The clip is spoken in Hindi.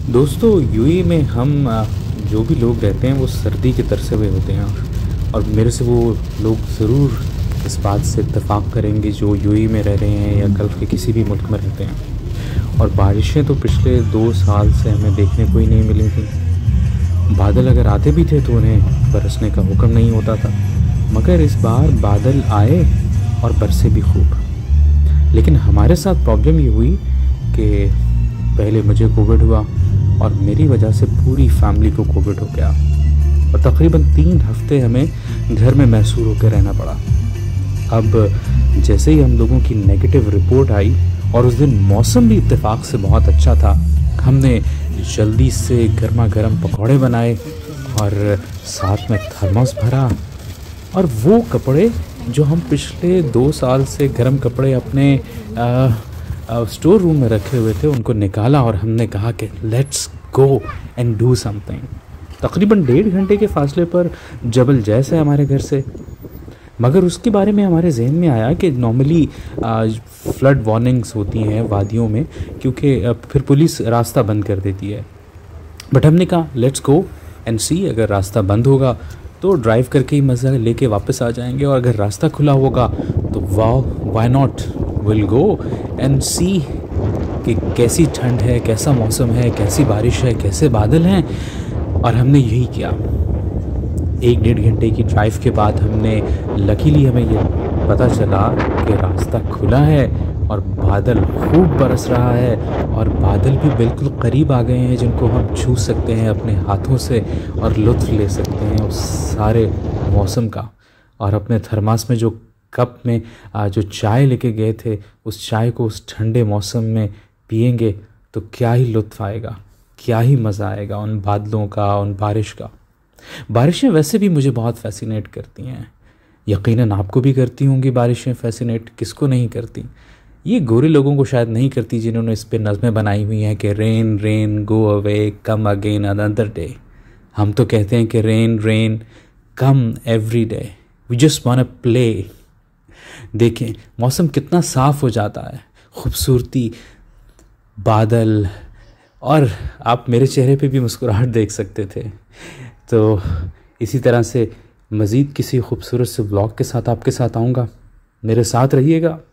दोस्तों यूएई में हम जो भी लोग रहते हैं वो सर्दी के तरसे हुए होते हैं। और मेरे से वो लोग ज़रूर इस बात से इत्तेफाक करेंगे जो यूएई में रह रहे हैं या गल्फ़ के किसी भी मुल्क में रहते हैं। और बारिशें तो पिछले 2 साल से हमें देखने को ही नहीं मिली थी। बादल अगर आते भी थे तो उन्हें बरसने का हुक्म नहीं होता था, मगर इस बार बादल आए और बरसे भी खूब। लेकिन हमारे साथ प्रॉब्लम ये हुई कि पहले मुझे कोविड हुआ और मेरी वजह से पूरी फैमिली को कोविड हो गया और तकरीबन 3 हफ्ते हमें घर में महसूर होकर रहना पड़ा। अब जैसे ही हम लोगों की नेगेटिव रिपोर्ट आई और उस दिन मौसम भी इत्तेफाक से बहुत अच्छा था, हमने जल्दी से गर्मा गर्म पकौड़े बनाए और साथ में थर्मस भरा और वो कपड़े जो हम पिछले 2 साल से गर्म कपड़े अपने स्टोर रूम में रखे हुए थे उनको निकाला और हमने कहा कि let's go and do something. तकरीबन 1.5 घंटे के फासले पर जबल जैसे हमारे घर से, मगर उसके बारे में हमारे जहन में आया कि नॉर्मली फ्लड वार्निंग्स होती हैं वादियों में, क्योंकि फिर पुलिस रास्ता बंद कर देती है। बट हमने कहा लेट्स गो एंड सी, अगर रास्ता बंद होगा तो ड्राइव करके ही मज़ा लेके वापस आ जाएंगे, और अगर रास्ता खुला होगा तो why not, will go and see कि कैसी ठंड है, कैसा मौसम है, कैसी बारिश है, कैसे बादल हैं। और हमने यही किया। 1-1.5 घंटे की ड्राइव के बाद हमने लकीली हमें ये पता चला कि रास्ता खुला है और बादल खूब बरस रहा है, और बादल भी बिल्कुल करीब आ गए हैं जिनको हम छू सकते हैं अपने हाथों से और लुत्फ़ ले सकते हैं उस सारे मौसम का। और अपने थर्मास में जो कप में जो चाय लेके गए थे, उस चाय को उस ठंडे मौसम में पिएंगे तो क्या ही लुत्फ़ आएगा, क्या ही मज़ा आएगा उन बादलों का, उन बारिश का। बारिशें वैसे भी मुझे बहुत फ़ैसिनेट करती हैं, यकीनन आपको भी करती होंगी बारिशें फ़ैसिनेट, किसको नहीं करती। ये गोरे लोगों को शायद नहीं करती जिन्होंने इस पे नज़में बनाई हुई हैं कि rain rain go away come again another day. हम तो कहते हैं कि rain rain come every day, we just want to play. देखें मौसम कितना साफ़ हो जाता है, खूबसूरती, बादल, और आप मेरे चेहरे पे भी मुस्कुराहट देख सकते थे। तो इसी तरह से मज़ीद किसी खूबसूरत से व्लॉग के साथ आपके साथ आऊँगा, मेरे साथ रहिएगा।